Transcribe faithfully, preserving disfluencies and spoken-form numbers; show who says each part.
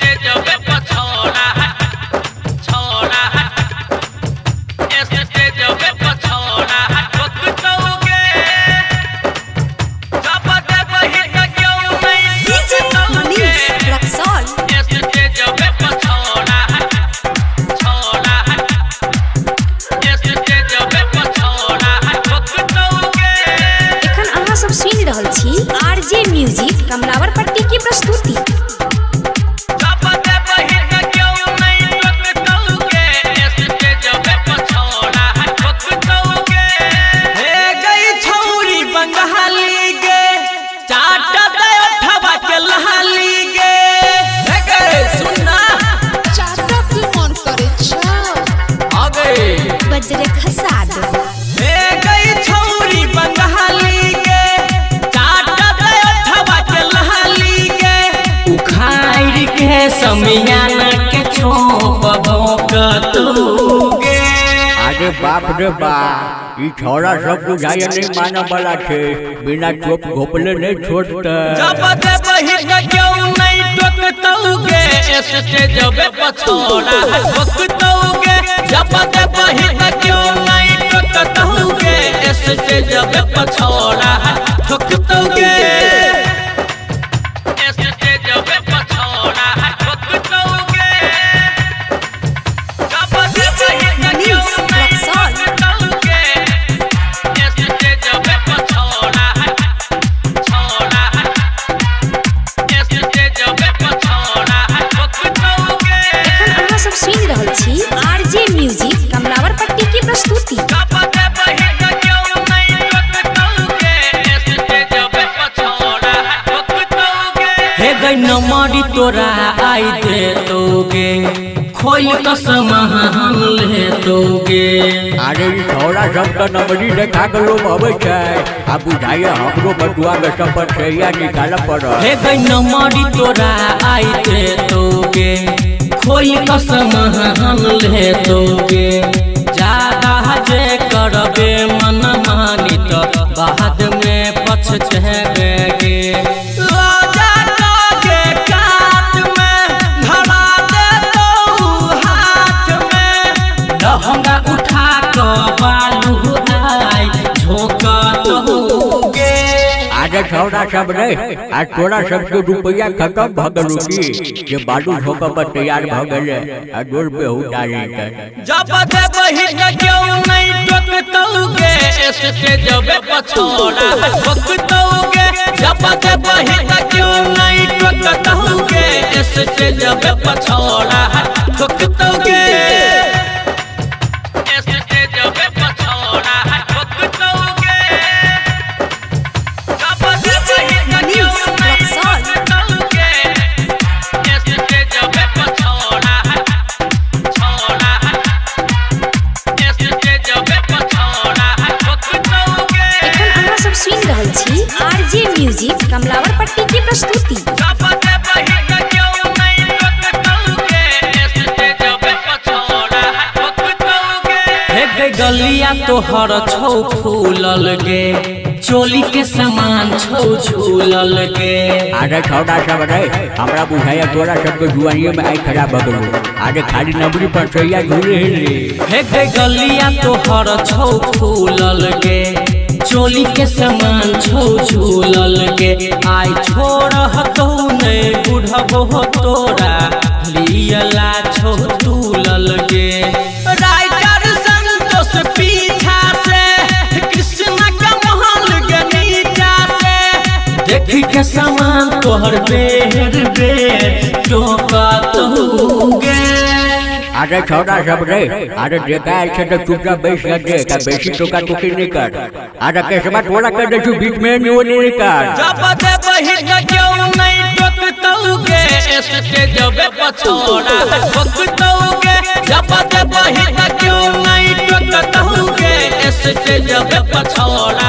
Speaker 1: RJ music कमलावर पट्टी की प्रस्तुति। बजरे खसाद
Speaker 2: समियाना के छोप भोकतुगे।
Speaker 3: अरे बाप रे बाप, ई छोरा सब बुझाए नहीं माना वाला छे, बिना चोप घोपले नहीं छोड़ता।
Speaker 2: जब दे बहिन क्यों नहीं टोकतुगे, ऐसे जब पछोड़ा ठोकतुगे। जब दे बहिन क्यों नहीं टोकतुगे, ऐसे जब पछोड़ा ठोकतुगे।
Speaker 1: आरजे म्यूजिक कमलावर पट्टी की प्रस्तुति।
Speaker 2: हे गई नमरी तोरा आई दे तोगे, खोल कसम हम ले तोगे।
Speaker 3: अरे ई छोरा सब तो नमरी देखा के लोग अबे छै, आ बुझाइए हमरो बटुआ में सब पर छैया निकाल पड़।
Speaker 2: हे गई नमरी तोरा आई दे तोगे, खोई कसम हम ले तोगे। ज्यादा जे करबे मन मानी तो बाद में पछतेबे गे। राजा के काट में धरा दे तो हाथ में, लहंगा उठा के बालू आई झोंका तोगे।
Speaker 3: आगे छोरा सब रे, आज तोरा सबके रुपया खत्म भ गेलू की, जे बालू झोंका पर तैयार भ गेले, आ जोर पे उतारे के।
Speaker 2: जब दे बहिन क्यों नहीं टोकतुगे, ऐसे जब पछोड़ा ठोकतुगे। जब दे बहिन क्यों नहीं टोकतुगे, ऐसे जब पछोड़ा ठोकतुगे।
Speaker 1: आरजे म्यूजिक कमलावर पट्टी की प्रस्तुति।
Speaker 2: गलिया तोहर छौ फूलल गे, चोली के समान छौ झूलल गे।
Speaker 3: आगे छोटा सब रे, हमरा बुझाया तोरा सबके जुआनिए में आई खराब भ गेलू, आगे खाली नबरी पर छैया झूले रे।
Speaker 2: हे गे गलिया तोहर छौ फूलल गे, चोली के समान छौ झूलल गे। आई छोड़ हतो ने बुढ़बो तोरा, लियला छौ तूलल गे। राइटर संतोष पीछा से, कृष्ण का महल के नीचा से, देखी के समान तोहर बेर बेर टोकतुगे।
Speaker 3: आगे छोटा सब रे, आगे देखा ऐसे तो चुपचाप बैठ गए का, बेसी टोका टोकी नहीं कर। आगे कैसे थोड़ा कर दे बीच में नहीं नहीं कर।
Speaker 2: जब दे बहिन क्यों नहीं टोकतुगे, ऐसे जब पछोड़ा ठोकतुगे। जब दे बहिन क्यों नहीं टोकतुगे, ऐसे जब पछोड़ा